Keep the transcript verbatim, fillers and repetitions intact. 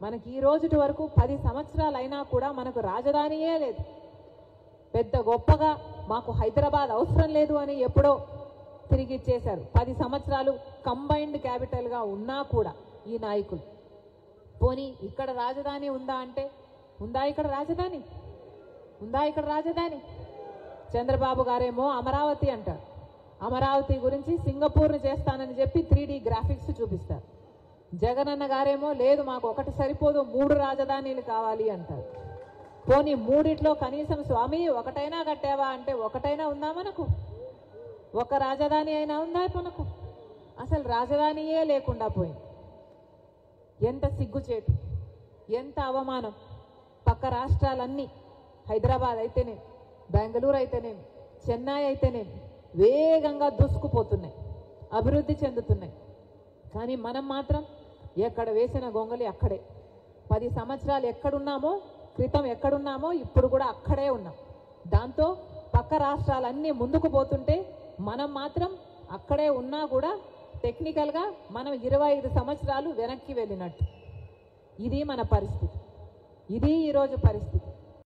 మనకి ఈ రోజుటి వరకు పది సంవత్సరాలు అయినా కూడా మనకు రాజధానియే లేదు. పెద్ద గొప్పగా మాకు హైదరాబాద్ అవసరం లేదు అని ఎప్పుడో తిరిగి ఇచ్చేశారు. పది సంవత్సరాలు కంబైన్డ్ క్యాపిటల్గా ఉన్నా కూడా ఈ నాయకులు పోనీ ఇక్కడ రాజధాని ఉందా అంటే ఉందా? ఇక్కడ రాజధాని ఉందా? ఇక్కడ రాజధాని చంద్రబాబు గారేమో అమరావతి అంటారు. అమరావతి గురించి సింగపూర్ను చేస్తానని చెప్పి త్రీ డి గ్రాఫిక్స్ చూపిస్తారు. జగనన్న గారేమో లేదు మాకు ఒకటి సరిపోదు మూడు రాజధానీలు కావాలి అంటారు. పోనీ మూడిట్లో కనీసం స్వామి ఒకటైనా కట్టావా అంటే ఒకటైనా ఉందా మనకు? ఒక రాజధాని అయినా ఉందా మనకు? అసలు రాజధానియే లేకుండా పోయింది. ఎంత సిగ్గుచేటు, ఎంత అవమానం. పక్క రాష్ట్రాలన్నీ హైదరాబాద్ అయితేనే, బెంగళూరు అయితేనేమి, చెన్నై అయితేనేమి వేగంగా దూసుకుపోతున్నాయి, అభివృద్ధి చెందుతున్నాయి. కానీ మనం మాత్రం ఎక్కడ వేసిన గొంగలి అక్కడే. పది సంవత్సరాలు ఎక్కడున్నామో, క్రితం ఎక్కడున్నామో ఇప్పుడు కూడా అక్కడే ఉన్నాం. దాంతో పక్క రాష్ట్రాలన్నీ ముందుకు పోతుంటే మనం మాత్రం అక్కడే ఉన్నా కూడా టెక్నికల్గా మనం ఇరవై ఐదు సంవత్సరాలు వెనక్కి వెళ్ళినట్టు. ఇది మన పరిస్థితి, ఇది ఈరోజు పరిస్థితి.